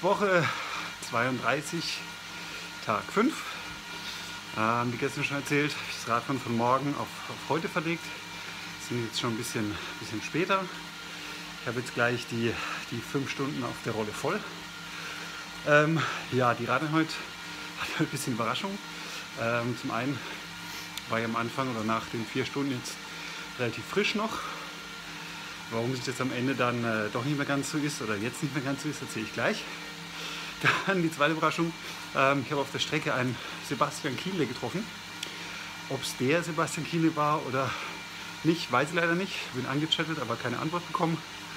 Woche 32, Tag 5. Wie gestern schon erzählt, habe ich das Radfahren von morgen auf heute verlegt. Wir sind jetzt schon ein bisschen später. Ich habe jetzt gleich die 5 Stunden auf der Rolle voll. Ja, die Radeinheit hat ein bisschen Überraschung. Zum einen war ich am Anfang oder nach den 4 Stunden jetzt relativ frisch noch. Warum es jetzt am Ende dann doch nicht mehr ganz so ist oder jetzt nicht mehr ganz so ist, erzähle ich gleich. Dann die zweite Überraschung. Ich habe auf der Strecke einen Sebastian Kienle getroffen. Ob es der Sebastian Kienle war oder nicht, weiß ich leider nicht. Bin angechattet, aber keine Antwort bekommen.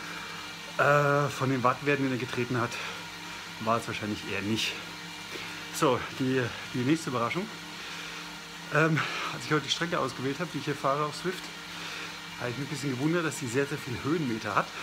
Von den Wattwerten, den er getreten hat, war es wahrscheinlich eher nicht. So, die nächste Überraschung. Als ich heute die Strecke ausgewählt habe, die ich hier fahre auf Zwift, habe ich mich ein bisschen gewundert, dass sie sehr, sehr viele Höhenmeter hat.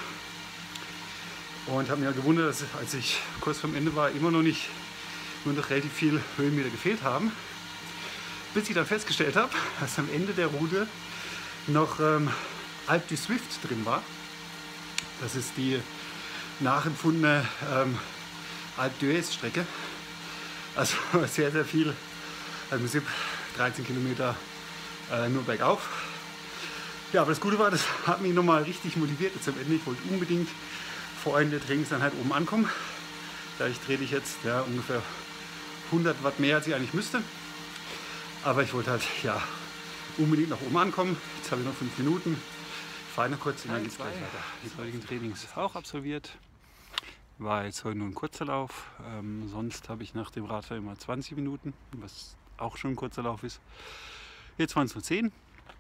Und habe mich ja gewundert, dass, als ich kurz vorm Ende war, immer noch relativ viele Höhenmeter gefehlt haben. Bis ich dann festgestellt habe, dass am Ende der Route noch Alpe du Zwift drin war. Das ist die nachempfundene Alpe d'Huez Strecke. Also sehr, sehr viel, also im Prinzip 13 Kilometer nur bergauf. Ja, aber das Gute war, das hat mich nochmal richtig motiviert jetzt am Ende. Ich wollte unbedingt vor Ende der Trainingseinheit oben ankommen. Dadurch trete ich jetzt ja, ungefähr 100 Watt mehr, als ich eigentlich müsste. Aber ich wollte halt ja, unbedingt nach oben ankommen. Jetzt habe ich noch 5 Minuten. Ich fahre noch kurz und dann geht es gleich weiter. Die heutigen Trainings auch absolviert. War jetzt heute nur ein kurzer Lauf. Sonst habe ich nach dem Radfahren immer 20 Minuten, was auch schon ein kurzer Lauf ist. Jetzt waren es nur 10.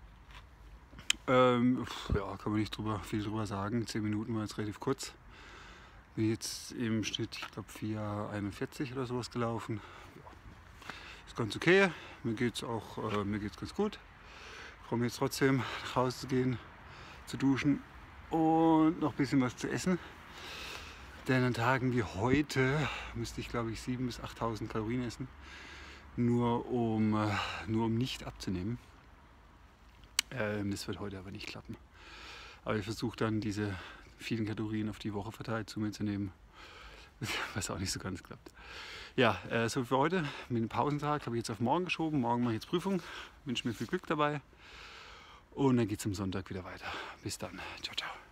Ja, kann man nicht viel drüber sagen. 10 Minuten war jetzt relativ kurz. Bin jetzt im Schnitt, ich glaube 4,41 oder sowas gelaufen. Ja, ist ganz okay. Mir geht's ganz gut. Ich freue mich jetzt trotzdem nach Hause zu gehen, zu duschen und noch ein bisschen was zu essen. Denn an Tagen wie heute müsste ich, glaube ich, 7.000 bis 8.000 Kalorien essen, nur um nicht abzunehmen. Das wird heute aber nicht klappen. Aber ich versuche dann diese vielen Kalorien auf die Woche verteilt zu mir zu nehmen, was auch nicht so ganz klappt. Ja, so für heute. Mit dem Pausentag habe ich jetzt auf morgen geschoben. Morgen mache ich jetzt Prüfung. Wünsche mir viel Glück dabei. Und dann geht es am Sonntag wieder weiter. Bis dann. Ciao, ciao.